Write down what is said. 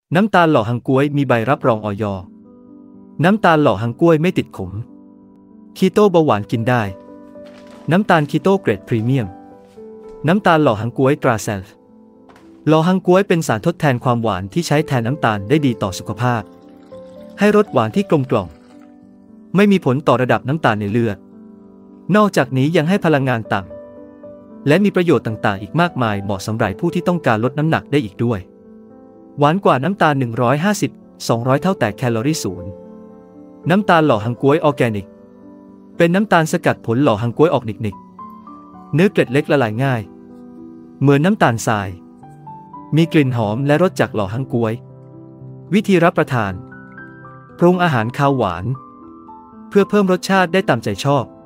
น้ำตาลหล่อฮังก๊วยมีใบรับรองอย.น้ำตาลหล่อฮังก๊วยไม่ติดขมคีโตเบาหวานกินได้น้ำตาลคีโตเกรดพรีเมียมน้ำตาลหล่อฮังก๊วยตราแซลหล่อฮังก๊วยเป็นสารทดแทนความหวานที่ใช้แทนน้ำตาลได้ดีต่อสุขภาพให้รสหวานที่กลมกล่อมไม่มีผลต่อระดับน้ำตาลในเลือดนอกจากนี้ยังให้พลังงานต่ำและมีประโยชน์ต่างๆอีกมากมายเหมาะสำหรับผู้ที่ต้องการลดน้ำหนักได้อีกด้วยหวานกว่าน้ำตาล 150-200 เท่าแต่แคลอรี่ศูนย์น้ำตาลหล่อฮังก๊วยออร์แกนิกเป็นน้ำตาลสกัดผลหล่อฮังก๊วยออกนิกๆเนื้อเกล็ดเล็กละลายง่ายเหมือนน้ำตาลทรายมีกลิ่นหอมและรสจากหล่อฮังก๊วยวิธีรับประทานปรุงอาหารคาวหวานเพื่อเพิ่มรสชาติได้ตามใจชอบ